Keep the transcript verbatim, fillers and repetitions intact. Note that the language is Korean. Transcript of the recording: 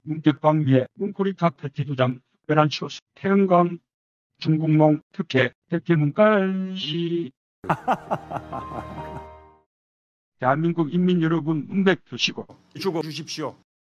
문격광 위에 웅크리카 패티 두 장, 특별한 소스, 태양광, 중국몽, 특혜, 백개문까지. 대한민국 인민 여러분, 문맥 드시고 죽어 주십시오.